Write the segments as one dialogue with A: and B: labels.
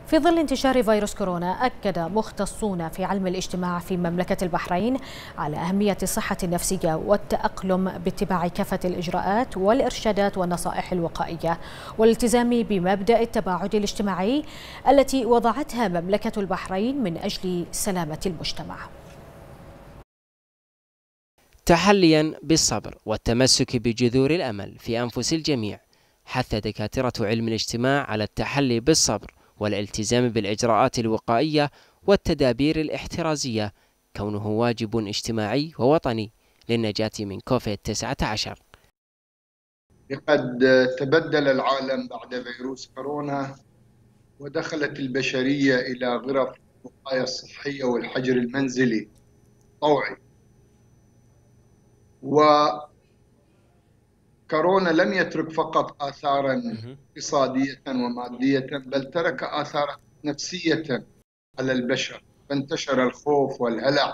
A: في ظل انتشار فيروس كورونا، أكد مختصون في علم الاجتماع في مملكة البحرين على أهمية الصحة النفسية والتأقلم باتباع كافة الإجراءات والإرشادات والنصائح الوقائية والالتزام بمبدأ التباعد الاجتماعي التي وضعتها مملكة البحرين من أجل سلامة المجتمع.
B: تحليا بالصبر والتمسك بجذور الأمل في أنفس الجميع، حث دكاترة علم الاجتماع على التحلي بالصبر والالتزام بالإجراءات الوقائية والتدابير الاحترازية، كونه واجب اجتماعي ووطني للنجاة من كوفيد-19.
C: لقد تبدل العالم بعد فيروس كورونا، ودخلت البشرية إلى غرف الوقاية الصحية والحجر المنزلي طوعي. وكورونا لم يترك فقط آثاراً اقتصادية ومادية، بل ترك آثارا نفسية على البشر، فانتشر الخوف والهلع،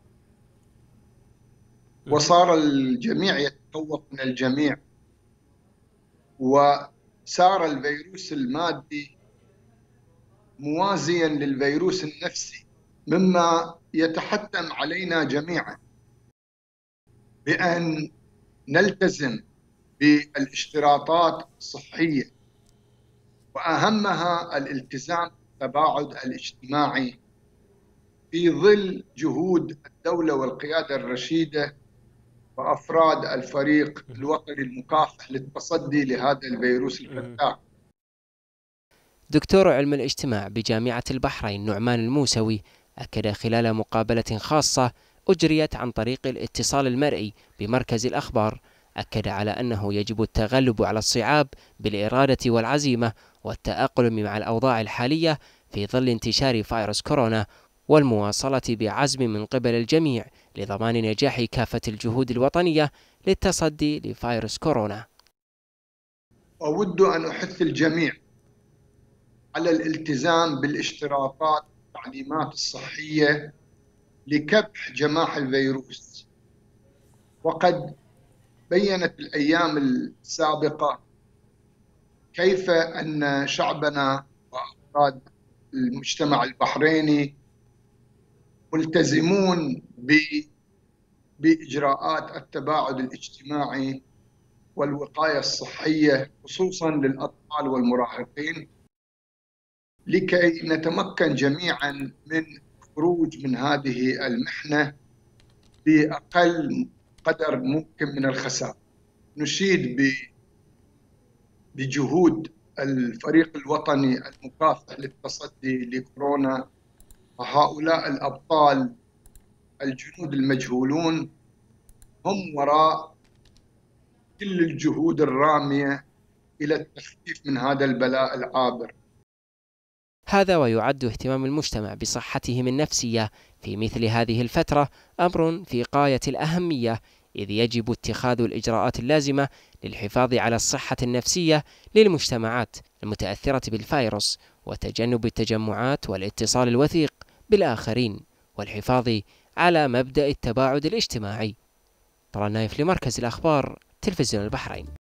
C: وصار الجميع يتخوف من الجميع، وصار الفيروس المادي موازيا للفيروس النفسي، مما يتحتم علينا جميعا بأن نلتزم بالاشتراطات الصحية، وأهمها الالتزام بالتباعد الاجتماعي في ظل جهود الدولة والقيادة الرشيدة وأفراد الفريق الوطني المكافح للتصدي لهذا الفيروس الفتاك.
B: دكتور علم الاجتماع بجامعة البحرين نعمان الموسوي أكد خلال مقابلة خاصة أجريت عن طريق الاتصال المرئي بمركز الأخبار، أكد على أنه يجب التغلب على الصعاب بالإرادة والعزيمة والتأقلم مع الأوضاع الحالية في ظل انتشار فيروس كورونا، والمواصلة بعزم من قبل الجميع لضمان نجاح كافة الجهود الوطنية للتصدي لفيروس كورونا.
C: أود أن أحث الجميع على الالتزام بالاشتراطات والتعليمات الصحية لكبح جماح الفيروس. وقد بيّنت الأيام السابقة كيف أن شعبنا وأفراد المجتمع البحريني ملتزمون بإجراءات التباعد الاجتماعي والوقاية الصحية، خصوصاً للأطفال والمراهقين، لكي نتمكن جميعاً من الخروج من هذه المحنة بأقل قدر ممكن من الخسائر. نشيد بجهود الفريق الوطني المكافح للتصدي لكورونا، وهؤلاء الأبطال الجنود المجهولون هم وراء كل الجهود الرامية إلى التخفيف من هذا البلاء العابر.
B: هذا ويعد اهتمام المجتمع بصحتهم النفسية في مثل هذه الفترة أمر في غاية الأهمية، إذ يجب اتخاذ الإجراءات اللازمة للحفاظ على الصحة النفسية للمجتمعات المتأثرة بالفيروس، وتجنب التجمعات والاتصال الوثيق بالآخرين، والحفاظ على مبدأ التباعد الاجتماعي. طلال نايف لمركز الأخبار، تلفزيون البحرين.